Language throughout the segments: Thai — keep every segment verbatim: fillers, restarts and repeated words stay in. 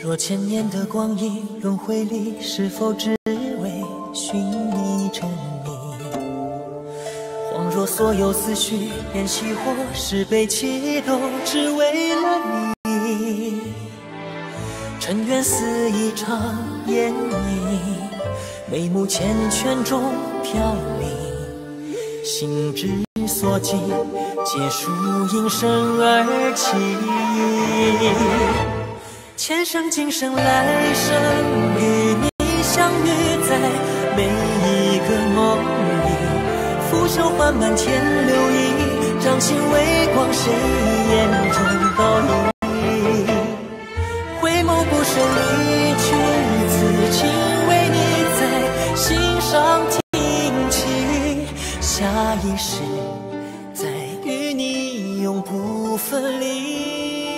若千年的光阴轮回里，是否只为寻你真你？恍若所有思绪变熄火，是悲泣都只为了你。尘缘似一场烟迷，眉目缱绻中飘零，心之所寄，皆属应声而起。前生今生来生，与你相遇在每一个梦里，拂手缓慢天流移，掌心微光，谁眼中倒影。回眸不胜离去，此情为你在心上挺起，下一世再与你永不分离。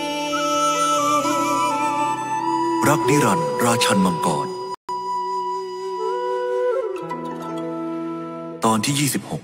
รักนิรันดร์ราชันมังกรตอนที่ยี่สิบหก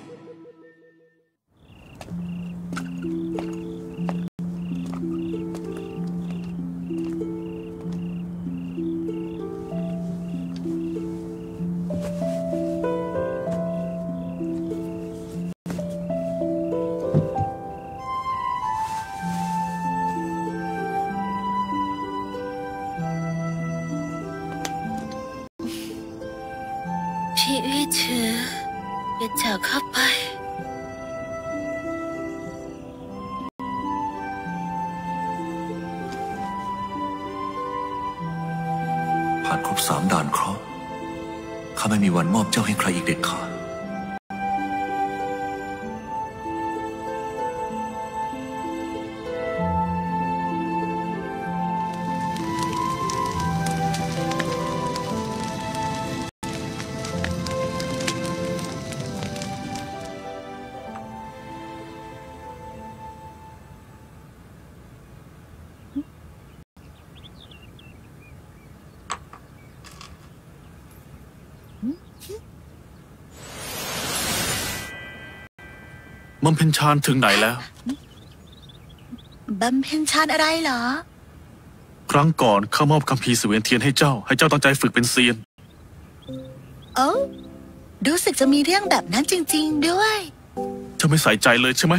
พี่อื้อถืออย่าจากเข้าไปผ่านครบสามด่านเคราะห์ข้าไม่มีวันมอบเจ้าให้ใครอีกเด็ดขาดบำเพ็ญฌานถึงไหนแล้วบำเพ็ญฌานอะไรเหรอครั้งก่อนข้ามอบคัมภีร์เสวียนเทียนให้เจ้าให้เจ้าตั้งใจฝึกเป็นเซียนโอ้รู้สึกจะมีเรื่องแบบนั้นจริงๆด้วยเจ้าไม่ใส่ใจเลยใช่ไหม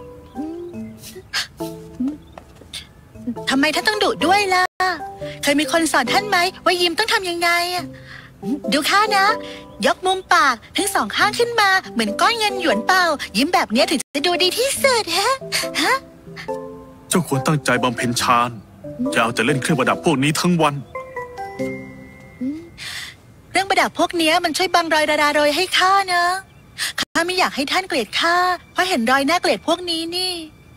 ทำไมท่านต้องดุด้วยล่ะเคยมีคนสอนท่านไหมว่ายิ้มต้องทำยังไงดูข้านะยกมุมปากทั้งสองข้างขึ้นมาเหมือนก้อนเงินหยวนเปายิ้มแบบนี้ถึงจะดูดีที่สุดฮะฮะเจ้าควรตั้งใจบำเพ็ญฌานอย่าเอาแต่เล่นเครื่องประดับพวกนี้ทั้งวันเรื่องประดับพวกนี้มันช่วยบังรอยดาราโรยให้ข้านะข้าไม่อยากให้ท่านเกลียดข้าเพราะเห็นรอยน่าเกลียดพวกนี้นี่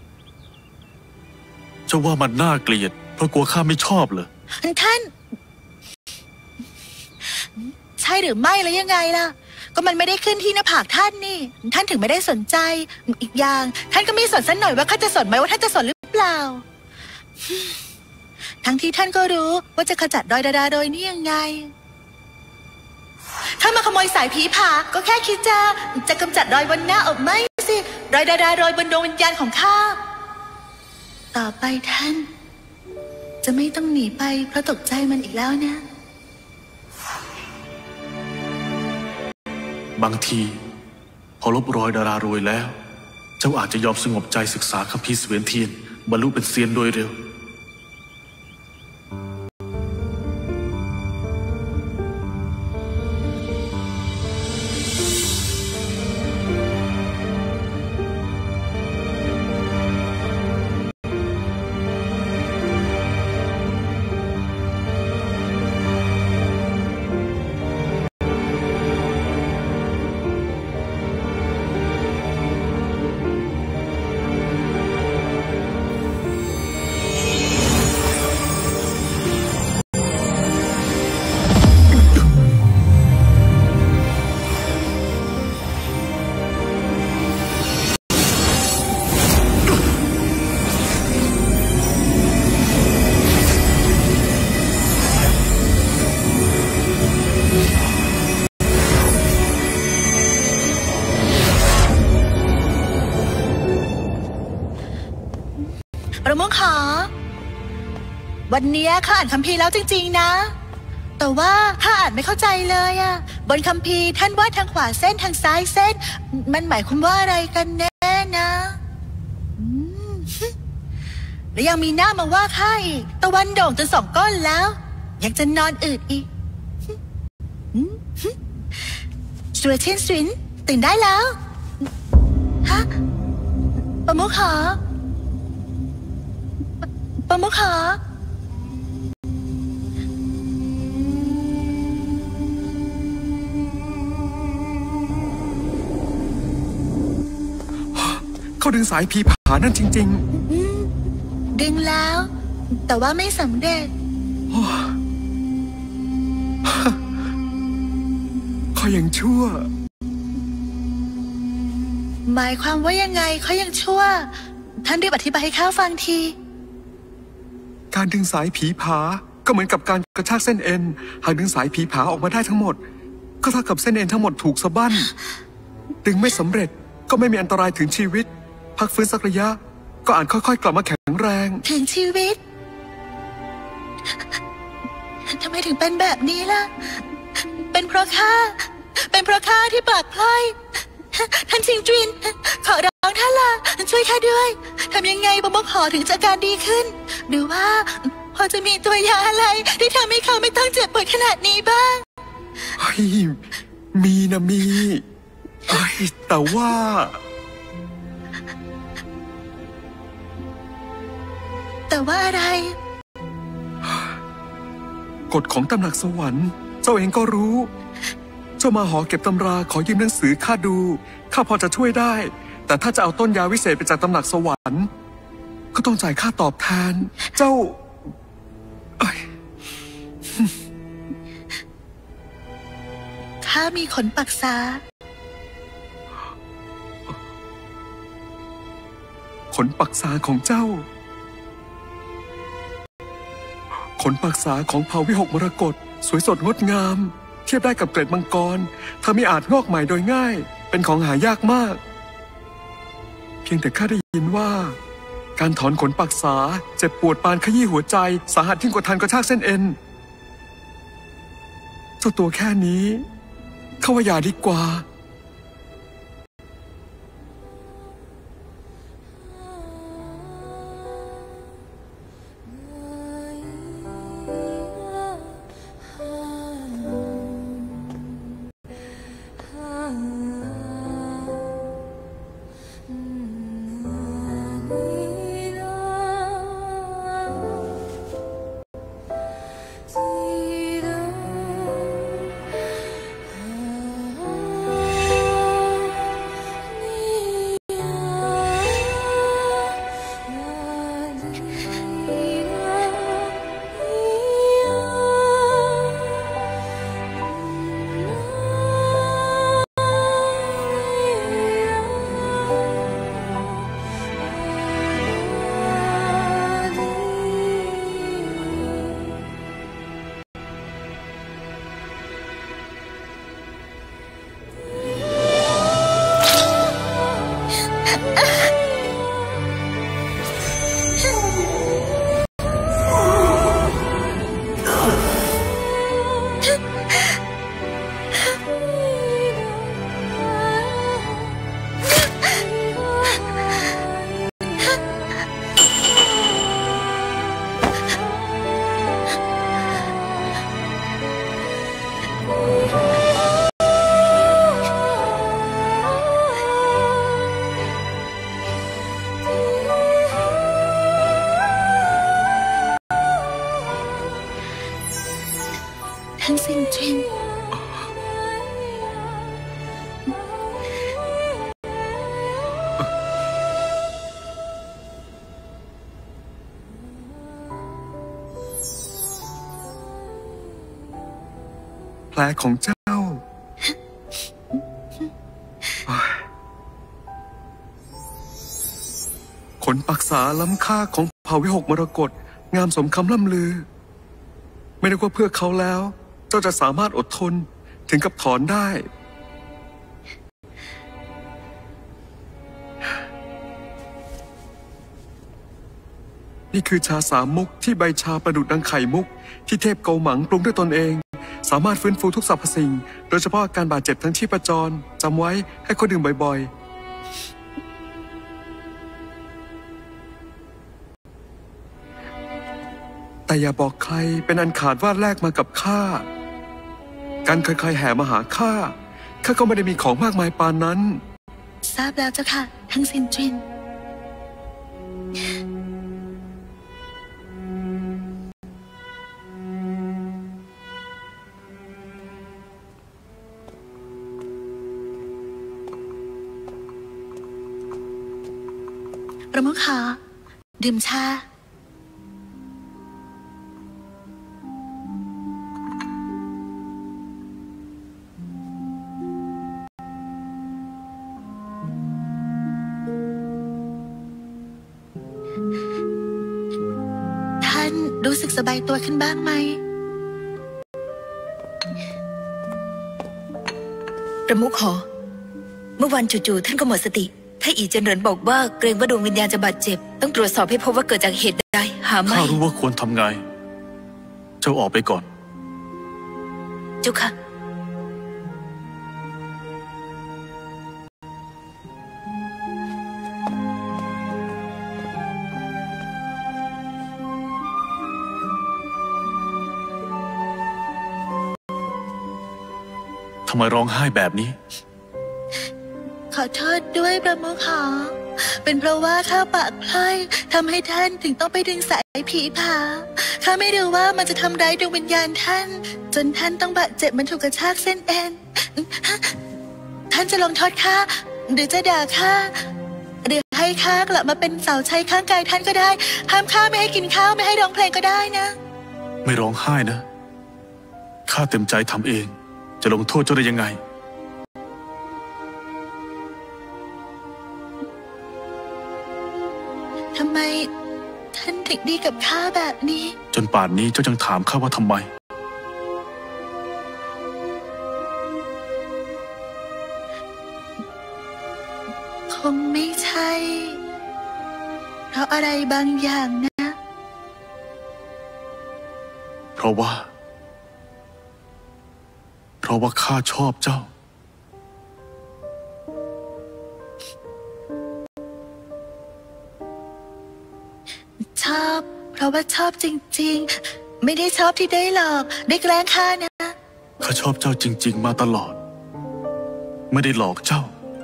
เจ้าว่ามันน่าเกลียดเพราะกลัวข้าไม่ชอบเหรอท่านใช่หรือไม่แล้วยังไงล่ะก็มันไม่ได้ขึ้นที่หน้าผากท่านนี่ท่านถึงไม่ได้สนใจอีกอย่างท่านก็ไม่สนสักหน่อยว่าข้าจะสนไหมว่าท่านจะสนหรือเปล่าทั้งที่ท่านก็รู้ว่าจะขจัดรอยดาราโดยนี่ยังไงถ้ามาขโมยสายผีผาก็แค่คิดจะจะกำจัดรอยบนหน้าอกไม่สิรอยดาราโดยบนดวงวิญญาณของข้าต่อไปท่านจะไม่ต้องหนีไปเพราะตกใจมันอีกแล้วนะบางทีพอลบรอยดาราโรยแล้วเจ้าอาจจะยอมสงบใจศึกษาคัมภีร์เสวียนเทียนบรรลุเป็นเซียนโดยเร็วประมุขขอวันนี้ข้าอ่านคัมภีร์แล้วจริงๆนะแต่ว่าข้าอ่านไม่เข้าใจเลยอะบนคัมภีร์ท่านว่าทางขวาเส้นทางซ้ายเส้นมันหมายความว่าอะไรกันแน่นะแล้วยังมีหน้ามาว่าข้าอีกตะวันโด่งจนสองก้อนแล้วยังจะนอนอืดอีกสวยเช่นสวินตื่นได้แล้วฮะปะมุขอปะมุขอเขาดึงสายผีผานั่นจริงๆดึงแล้วแต่ว่าไม่สำเร็จเขายังชั่วหมายความว่ายังไงเขายังชั่วท่านรีบอธิบายให้ข้าฟังทีการดึงสายผีผาก็เหมือนกับการกระชากเส้นเอ็นหากดึงสายผีผาออกมาได้ทั้งหมดก็เท่ากับเส้นเอ็นทั้งหมดถูกสะบั้นดึงไม่สำเร็จก็ไม่มีอันตรายถึงชีวิตพักฟื้นสักระยะก็อาจค่อยๆกลับมาแข็งแรงถึงชีวิตทำไมถึงเป็นแบบนี้ล่ะเป็นเพราะข้าเป็นเพราะข้าที่ปากพลอยท่านชิงจินขอร้องท่านล่ะช่วยข้าด้วยทำยังไงบอมบขอถึงจะอาการดีขึ้นหรือว่าพอจะมีตัวยาอะไรที่ทำให้เขาไม่ต้องเจ็บปวดขนาดนี้บ้างเฮ้ยมีนะมีเอ้ยแต่ว่าแต่ว่าอะไรกฎของตำหนักสวรรค์เจ้าเองก็รู้เจ้ามาหอเก็บตำราขอยืมหนังสือข้าดูข้าพอจะช่วยได้แต่ถ้าจะเอาต้นยาวิเศษไปจากตำหนักสวรรค์ก็ต้องจ่ายค่าตอบแทนเจ้าข้ามีขนปักษาขนปักษาของเจ้าขนปักษาของเผ่าวิหกมรกตสวยสดงดงามเทียบได้กับเกล็ดมังกรถ้าไม่อาจงอกใหม่โดยง่ายเป็นของหายากมากเพียงแต่ข้าได้ยินว่าการถอนขนปักษาเจ็บปวดปานขยี้หัวใจสาหัสยิ่งกว่าทันกระชากเส้นเอ็นเจ้าตัวแค่นี้ข้าว่าอย่าดีกว่าทั้งซิงจินแผลของเจ้าขนปักษาล้ำค่าของเผ่าวิหกมรกตงามสมคำล่ำลือไม่นึกว่าเพื่อเขาแล้วเจ้าจะสามารถอดทนถึงกับถอนได้นี่คือชาสามมุกที่ใบชาประดุจดังไข่มุกที่เทพเกาหมังปรุงด้วยตนเองสามารถฟื้นฟูทุกสรรพสิ่งโดยเฉพาะอาการบาดเจ็บทั้งชีพจรจำไว้ให้คนดื่มบ่อยๆแต่อย่าบอกใครเป็นอันขาดว่าแลกมากับข้าการใครๆแห่มาหาข้าข้าก็ไม่ได้มีของมากมายปานนั้นทราบแล้วเจ้าค่ะทั้งซินจินประมุขขาดื่มชาท่านรู้สึกสบายตัวขึ้นบ้างไหมประมุขขอเมื่อวันจู่ๆท่านก็หมดสติถ้าอีเจนเหรินบอกว่าเกรงว่าดวงวิญญาณจะบาดเจ็บต้องตรวจสอบให้พบว่าเกิดจากเหตุใดหาไม่ข้ารู้ว่าควรทำไงเจ้าออกไปก่อนเจ้าค่ะทำไมร้องไห้แบบนี้ขอโทษด้วยประมุขขาเป็นเพราะว่าข้าปากพล่อยทำให้ท่านถึงต้องไปดึงสายผีผาข้าไม่รู้ว่ามันจะทำร้ายดวงวิญญาณท่านจนท่านต้องบาดเจ็บมันถูกกระชากเส้นเอ็นท่านจะลงโทษข้าหรือจะด่าข้าหรือให้ข้ากลับมาเป็นเสาใช้ข้างกายท่านก็ได้ห้ามข้าไม่ให้กินข้าวไม่ให้ร้องเพลงก็ได้นะไม่ร้องไห้นะข้าเต็มใจทำเองจะลงโทษเจ้าได้ยังไงทำไมท่านถึงดีกับข้าแบบนี้จนป่านนี้เจ้ายังถามข้าว่าทำไมคงไม่ใช่เพราะอะไรบางอย่างนะเพราะว่าเพราะว่าข้าชอบเจ้าชอบเพราะว่าชอบจริงๆไม่ได้ชอบที่ได้หลอกได้แกล้งข้านะข้าชอบเจ้าจริงๆมาตลอดไม่ได้หลอกเจ้า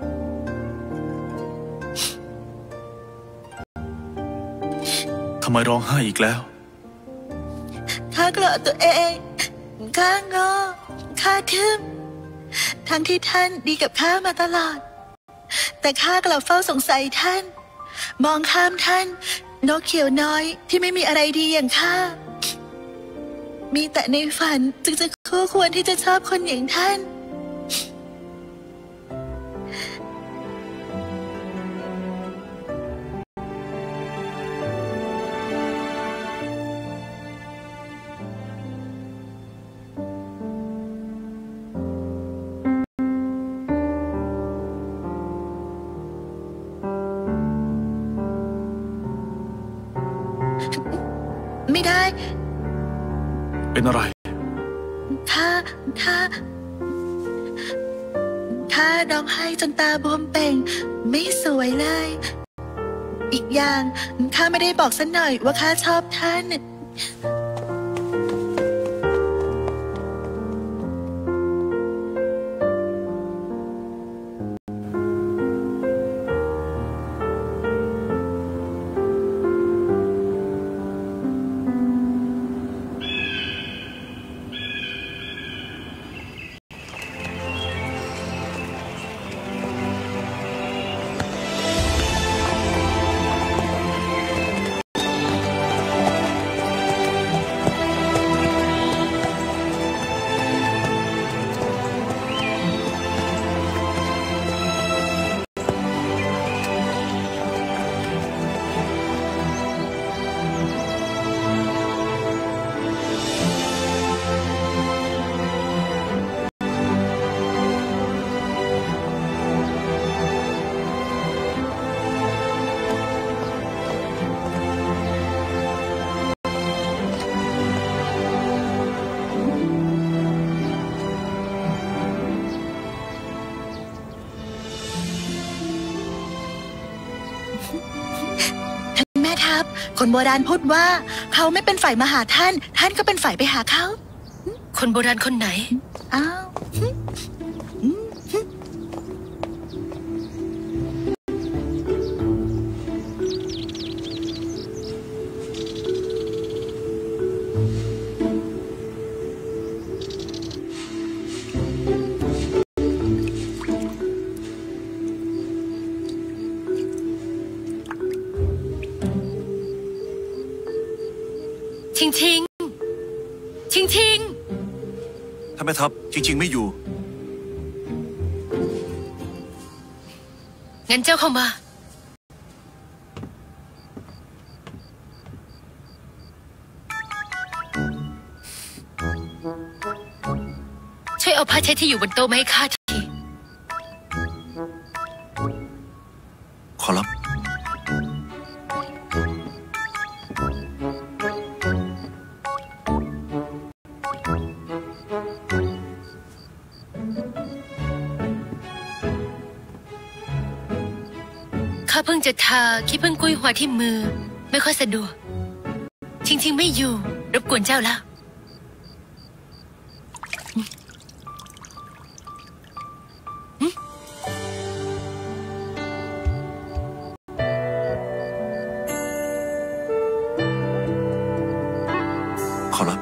ทำไมร้องไห้อีกแล้วข้ากลัวตัวเองข้าโง่ข้าทึมทั้งที่ท่านดีกับข้ามาตลอดแต่ข้ากลับเฝ้าสงสัยท่านมองข้ามท่านนกเขียวน้อยที่ไม่มีอะไรดีอย่างข้ามีแต่ในฝันจึงจะคู่ควรที่จะชอบคนอย่างท่านไม่ได้เป็นอะไรถ้าถ้าถ้าร้องไห้จนตาบวมเป่งไม่สวยเลยอีกอย่างข้าไม่ได้บอกสักหน่อยว่าข้าชอบท่านครับคนโบราณพูดว่าเขาไม่เป็นฝ่ายมาหาท่านท่านก็เป็นฝ่ายไปหาเขาคนโบราณคนไหนอ้าวชิงชิงชิงชิงท่านแม่ทัพชิงชิงไม่อยู่งั้นเจ้าเข้ามาช่วยเอาผ้าเช็ดที่อยู่บนโต๊ะมาให้ข้าทีขอรับข้าเพิ่งจะทาขี้ผึ้งกุ้ยหวาที่มือไม่ค่อยสะดวกชิงชิงไม่อยู่รบกวนเจ้าแล้วขอรับ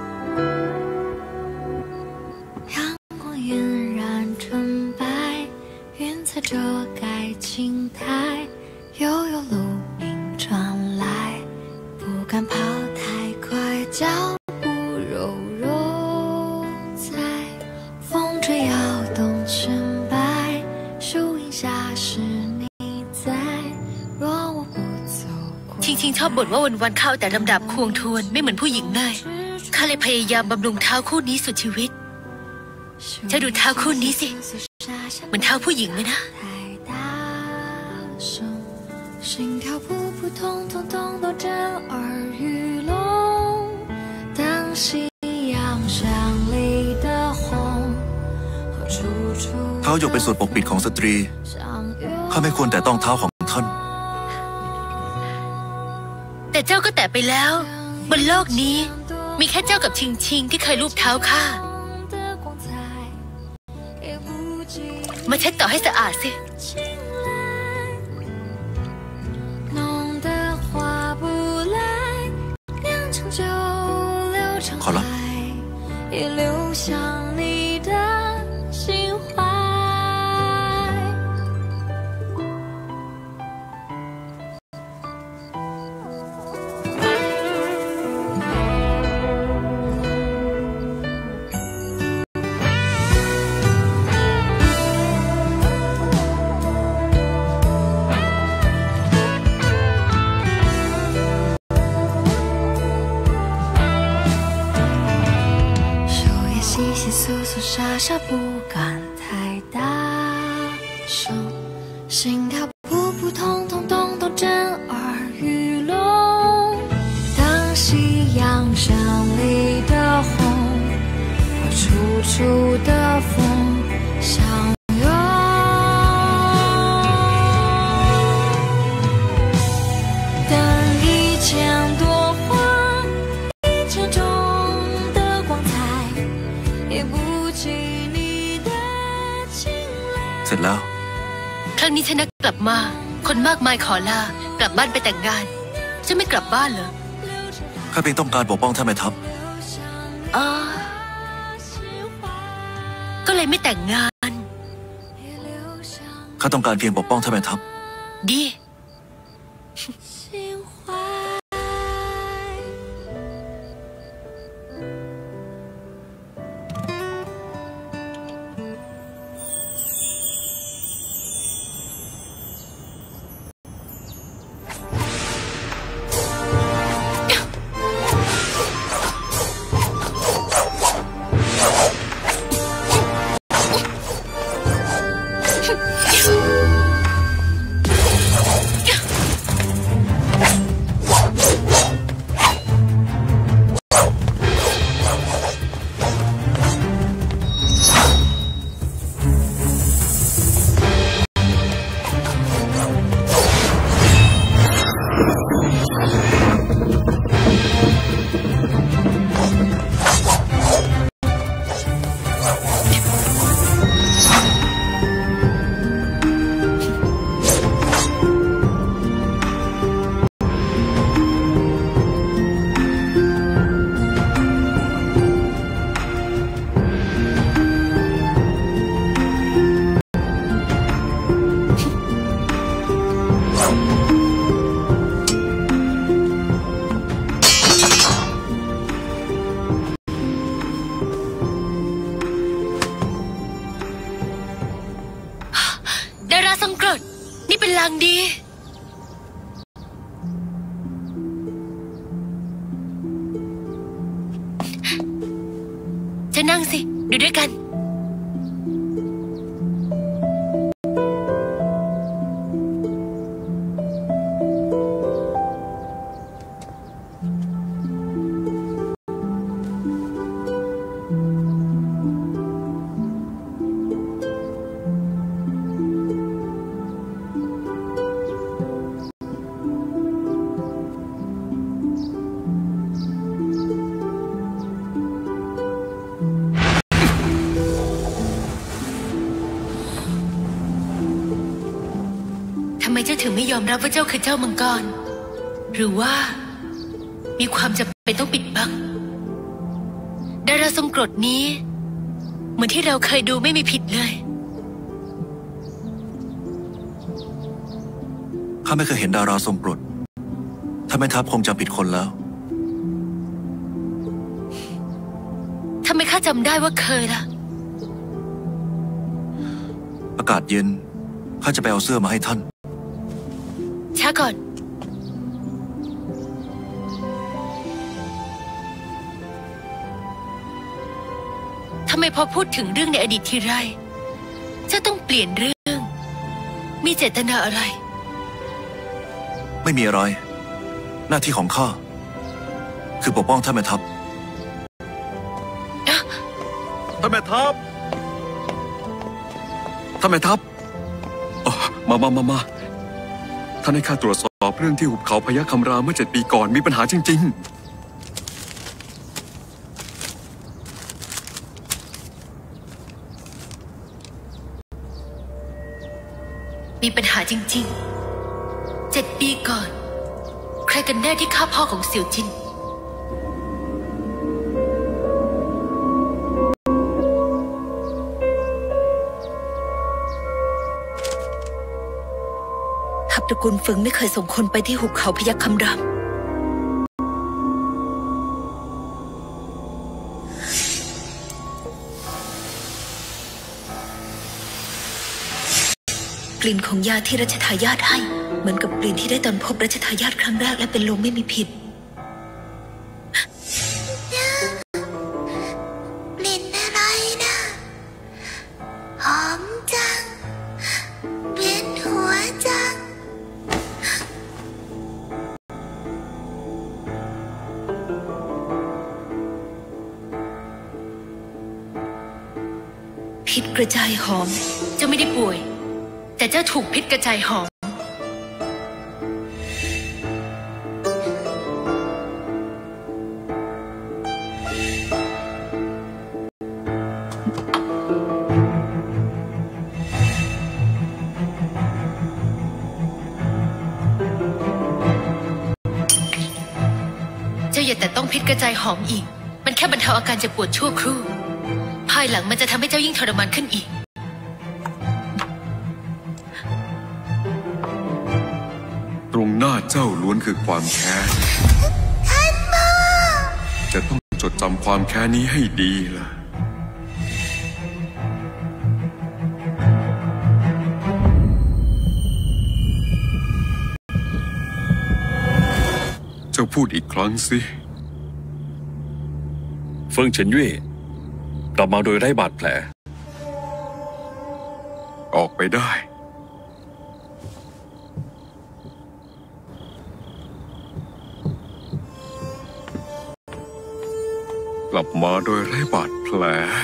悠悠鹿鸣传来，不敢跑太快，脚步柔柔在风吹摇动裙摆，树荫下是你在。若我不走过， ชิงชิงชอบบ่นว่าวันวันๆเข้าแต่ลำดับควงทวนไม่เหมือนผู้หญิงเลยข้าเลยพยายามบำรุงเท้าคู่นี้สุดชีวิตเจ้าดูเท้าคู่นี้สิเหมือนเท้าผู้หญิงเลยนะ心跳扑扑通通通都震耳欲聋，当夕阳上里的红和楚楚。 เท้าหยกเป็นส่วนปกปิดของสตรีข้าไม่ควรแต่ต้องเท้าของท่านแต่เจ้าก็แตะไปแล้วบนโลกนี้มีแค่เจ้ากับชิงชิงที่เคยลูบเท้าข้ามาเช็ดต่อให้สะอาดสิขอรับ也流向你的心怀簌簌沙沙不敢太大声，心跳扑扑通通通都震耳欲聋。当夕阳上里的红和楚楚的风相拥，等一千朵花，一千种的光彩。 เสร็จแล้วครั้งนี้ฉันนัดกลับมาคนมากมายขอลากลับบ้านไปแต่งงานจะไม่กลับบ้านเหรอข้าเพียงต้องการปกป้องท่านแม่ทัพอ๋อก็เลยไม่แต่งงานข้าต้องการเพียงปกป้องท่านแม่ทัพดีญนั่งสิดูด้วยกันทำไมเจ้าถึงไม่ยอมรับว่าเจ้าคือเจ้ามังกรหรือว่ามีความจำเป็นต้องปิดบังดาราทรงกรดนี้เหมือนที่เราเคยดูไม่มีผิดเลยข้าไม่เคยเห็นดาราทรงกรดถ้าไม่ทัพคงจำผิดคนแล้วทำไมข้าจำได้ว่าเคยล่ะอากาศเย็นข้าจะไปเอาเสื้อมาให้ท่านช้าก่อนทำไมพอพูดถึงเรื่องในอดีตทีไรเจ้าต้องเปลี่ยนเรื่องมีเจตนาอะไรไม่มีอะไรหน้าที่ของข้าคือปกป้องท่านแม่ทัพท่านแม่ทัพท่านแม่ทัพมามามามาท่านให้ข้าตรวจสอบเรื่องที่หุบเขาพยัคฆ์คำรามเมื่อเจ็ดปีก่อนมีปัญหาจริงๆมีปัญหาจริงๆเจ็ดปีก่อนใครกันแน่ที่ฆ่าพ่อของเสี่ยวจินตระกูลเฟิงไม่เคยส่งคนไปที่หุบเขาพยัคฆ์คำรามกลิ่นของยาที่รัชทายาทให้เหมือนกับกลิ่นที่ได้ตอนพบรัชทายาทครั้งแรกและเป็นลมไม่มีผิดกลิ่นอะไรนะหอมจังเวียนหัวจังพิษกระจายหอมเจ้าไม่ได้ป่วยแต่เจ้าถูกพิษกระจายหอมเจ้าอย่าแต่ต้องพิษกระจายหอมอีกมันแค่บรรเทาอาการเจ็บปวดชั่วครู่ภายหลังมันจะทำให้เจ้ายิ่งทรมานขึ้นอีกตรงหน้าเจ้าล้วนคือความแค้นท่านพ่อจะต้องจดจำความแค้นนี้ให้ดีล่ะเจ้าพูดอีกครั้งสิเฟิงเฉินเย่กลับมาโดยไร้บาดแผลออกไปได้กลับมาโดยไร้บาดแผล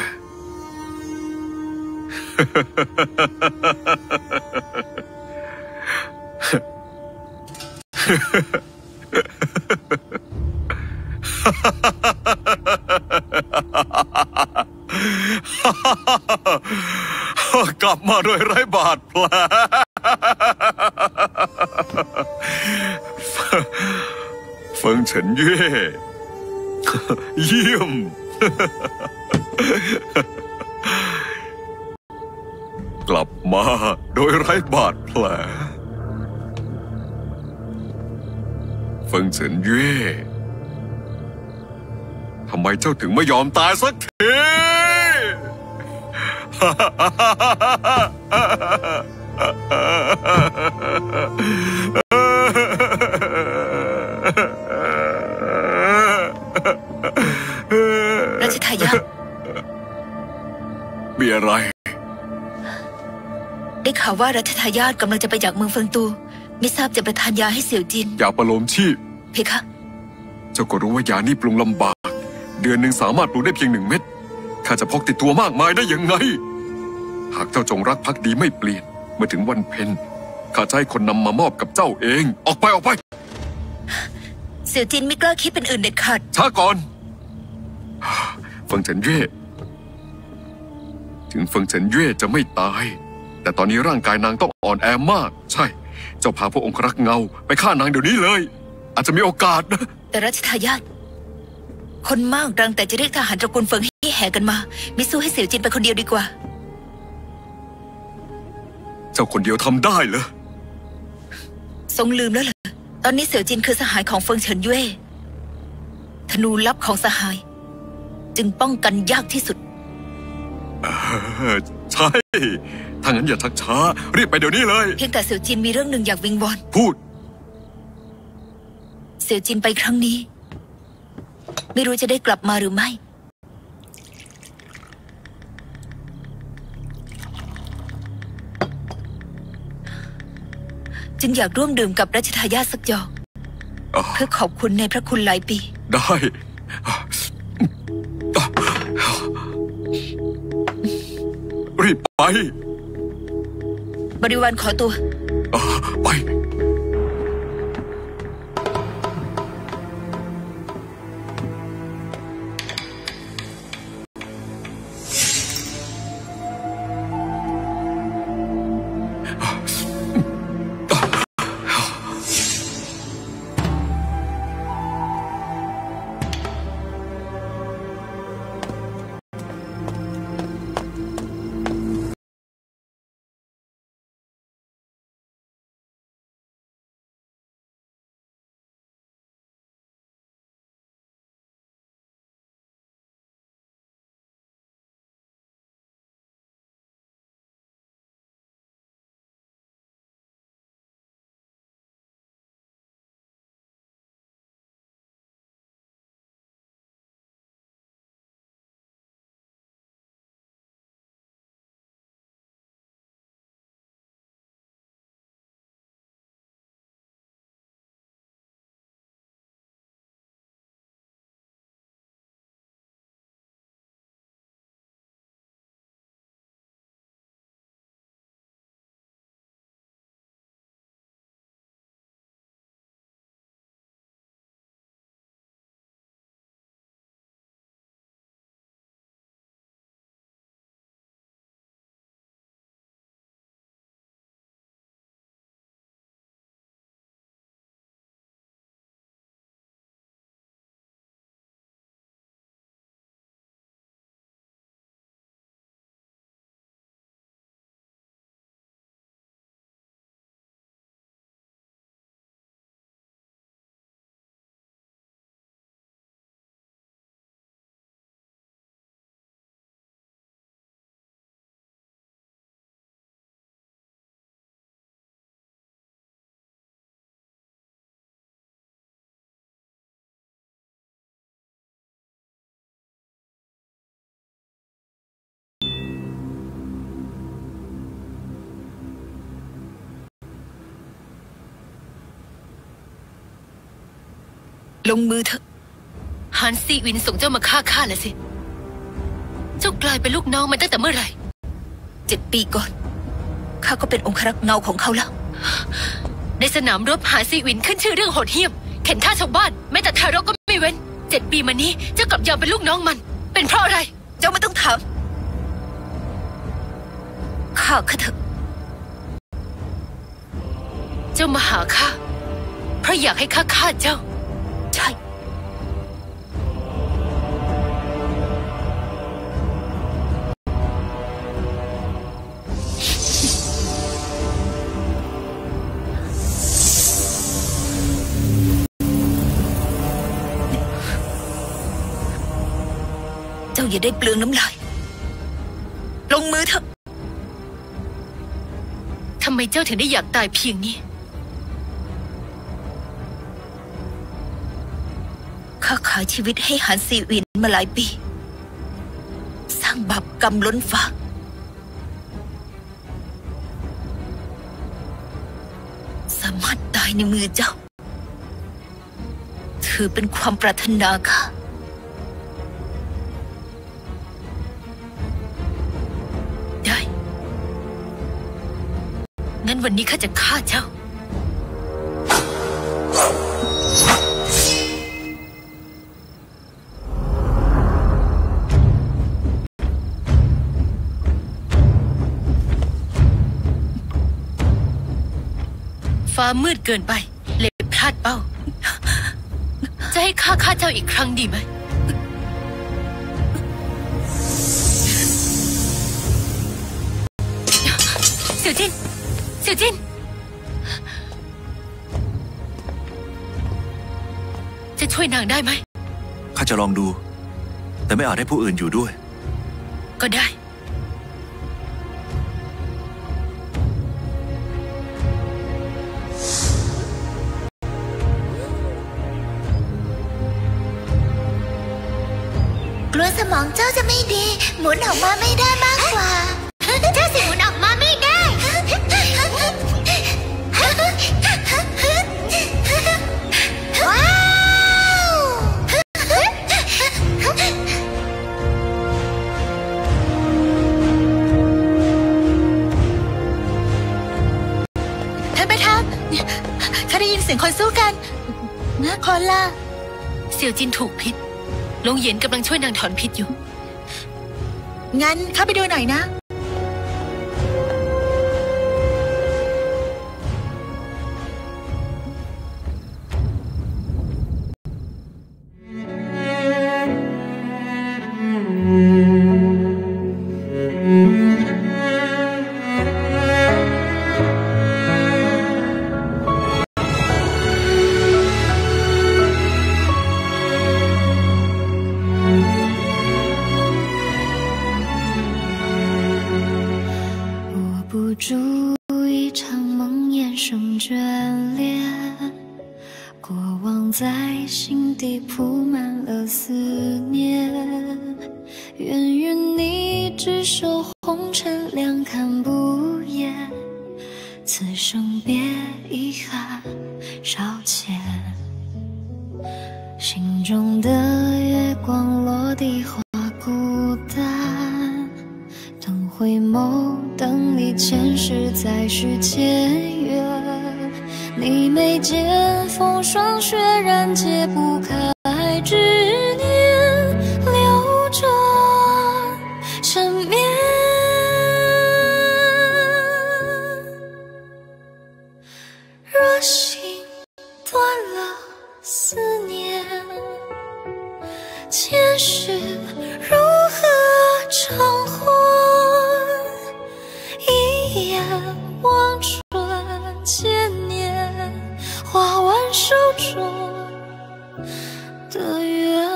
กลับมาโดยไร้บาดแผลเฟิงเฉินเย่เยี่ยมกลับมาโดยไร้บาดแผลเฟิงเฉินเย่ทำไมเจ้าถึงไม่ยอมตายสักทีรัชทายาทมีอะไรได้ข่าวว่ารัชทายาทกำลังจะไปจากเมืองเฟิงตูไม่ทราบจะประทานยาให้เสี่ยวจินยาประโลมชีพเพคะเจ้าก็รู้ว่ายานี่ปรุงลำบากเดือนหนึ่งสามารถปรุงได้เพียงหนึ่งเม็ดข้าจะพกติดตัวมากมายได้ยังไงหากเจ้าจงรักภักดีไม่เปลี่ยนเมื่อถึงวันเพ็ญข้าจะให้คนนำมามอบกับเจ้าเองออกไปออกไปเสี่ยวจินไม่กล้าคิดเป็นอื่นเด็ดขาดช้าก่อนเฟิงเฉินเย่ถึงเฟิงเฉินเย่จะไม่ตายแต่ตอนนี้ร่างกายนางต้องอ่อนแอมากใช่เจ้าพาพวกองครักษ์เงาไปฆ่านางเดี๋ยวนี้เลยอาจจะมีโอกาสนะแต่รัชทายาทคนมากรังแต่จะเรียกทหารตระกูลเฟิงให้แห่กันมามิสู้ให้เสี่ยวจินไปคนเดียวดีกว่าเจ้าคนเดียวทำได้เหรอทรงลืมแล้วเหรอตอนนี้เสี่ยวจินคือสหายของเฟิงเฉินเย่ธนูลับของสหายจึงป้องกันยากที่สุดใช่ถ้างั้นอย่าชักช้ารีบไปเดี๋ยวนี้เลยเพียงแต่เสี่ยวจินมีเรื่องหนึ่งอยากวิงวอนพูดเสี่ยวจินไปครั้งนี้ไม่รู้จะได้กลับมาหรือไม่จึงอยากร่วมดื่มกับรัชทายาทสักหยอกเพื่อขอบคุณในพระคุณหลายปีได้รีบไปบริวารขอตัวไปลงมือเถอะฮานซีวินส่งเจ้ามาฆ่าข้าแล้วสิเจ้ากลายเป็นลูกน้องมันตั้งแต่เมื่อไหร่เจ็ดปีก่อนข้าก็เป็นองครักษ์เงาของเขาแล้วในสนามรบฮานซีวินขึ้นชื่อเรื่องโหดเหี้ยมเข็นฆ่าชาวบ้านแม้แต่ทารกก็ไม่เว้นเจ็ดปีมานี้เจ้ากลับยอมเป็นลูกน้องมันเป็นเพราะอะไรเจ้าไม่ต้องถามข้าข้าเถอะเจ้ามาหาข้าเพราะอยากให้ข้าฆ่าเจ้าใช่เจ้าอย่าได้เปลืองน้ำลายลงมือเถอะทำไมเจ้าถึงได้อยากตายเพียงนี้ข้าขายชีวิตให้หานซีวินมาหลายปีสร้างบาปกรรมล้นฟ้าายในมือเจ้าถือเป็นความปรารถนาข้าได้งั้นวันนี้ข้าจะฆ่าเจ้าฟ้ามืดเกินไปเลยพลาดเป้าจะให้ข้าฆ่าเจ้าอีกครั้งดีไหมเสี่ยวจินเสี่ยวจินจะช่วยนางได้ไหมข้าจะลองดูแต่ไม่อาจให้ผู้อื่นอยู่ด้วยก็ได้กลัวสมองเจ้าจะไม่ดีหมุนออกมาไม่ได้มากกว่าเจ้าสิหมุนออกมาไม่ได้ว้าวท่านประธานข้าได้ยินเสียงคนสู้กันนะคนล่ะเสี่ยวจินถูกพิษลงเหยียนกำลังช่วยนางถอนพิษอยู่งั้นเข้าไปดูหน่อยนะ注一场梦魇生眷恋，过往在心底铺满了思念。愿与你执手红尘，两看不厌。此生别遗憾少牵，心中的月光落地花孤单。等回眸，等你前世再续前缘。你眉间风霜雪染，解不开执念，流转缠绵。若心断了思念，前世如何偿还？一眼望穿千年，画完手中的缘。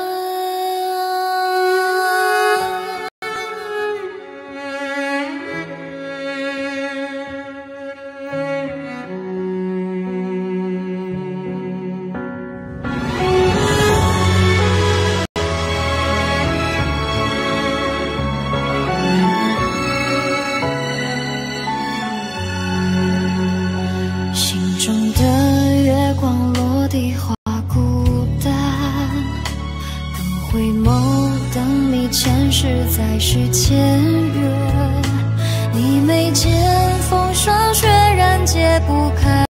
前世再续前缘，你眉间风霜雪染，解不开。